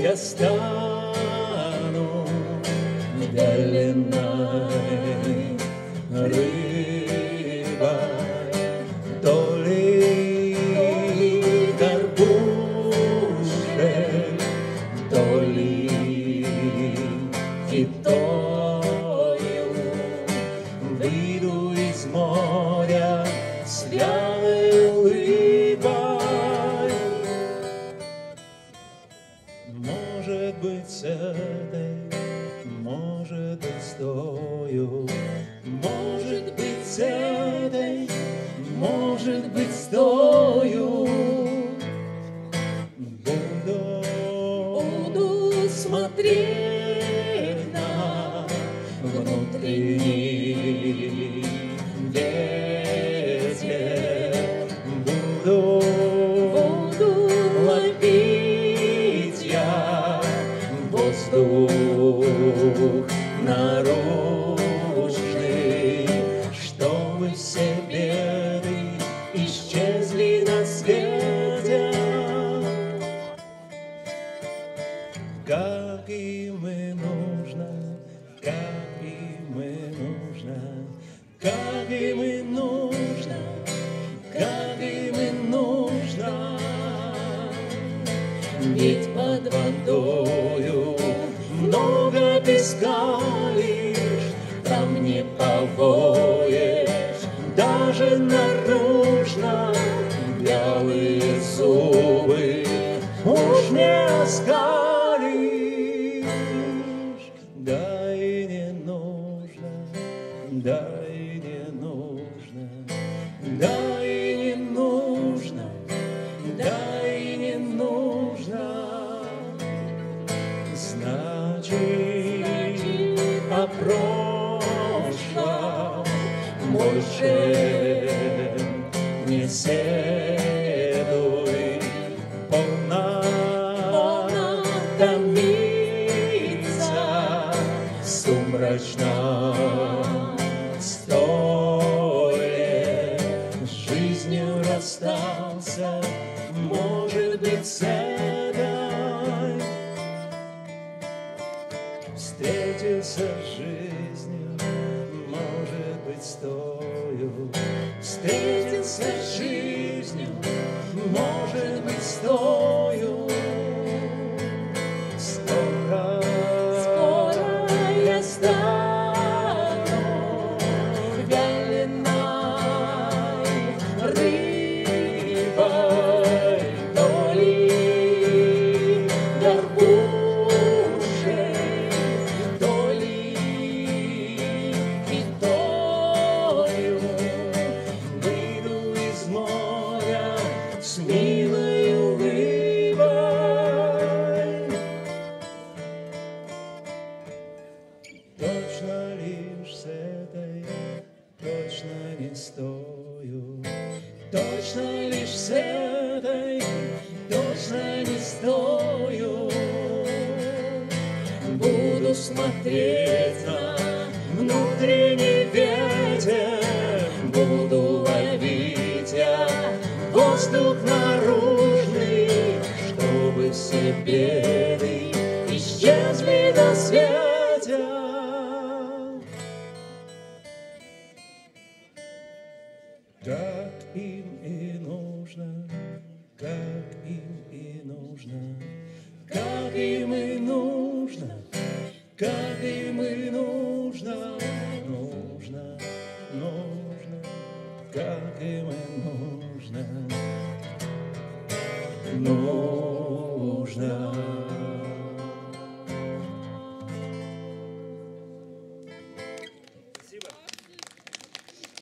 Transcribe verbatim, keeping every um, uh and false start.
я стану длинной рыбой, то ли горбушей, то ли китою. Выйду из моря с вялой улыбкой. Может быть, с этой, может быть, с тою, может быть, с этой, может быть, с тою. Буду, буду смотреть на внутренний ветер, буду, буду ловить я воздух наружный, чтобы все беды исчезли на свете. Как им и нужно, как им и нужно, как им и нужно, как им и нужно. Ведь под водою много песка лишь, там не повоешь, даже наружно. Белые зубы уж не оскалишь. Да и не нужно, да и не нужно, да и не нужно, да и не нужно. Значит, о прошлом больше не седуй, полна, полна томиться сумрачно столе. С жизнью расстался, может быть, с этой. Встретился с жизнью, может быть, с тою. Встретился с жизнью, может быть, с тою. Скоро, скоро я стану вяленой рыбой, то ли горбушей, то ли китою. Выйду из моря с милой улыбкой. Точно лишь с этой, точно не стою. Точно лишь с этой, точно не стою. Буду смотреть на внутренний ветер, буду ловить я воздух наружный, чтобы все беды исчезли на свете. Как им и нужно, как им и нужно, как им и нужно, как им и нужно, нужно, нужно, как им и нужно, нужно.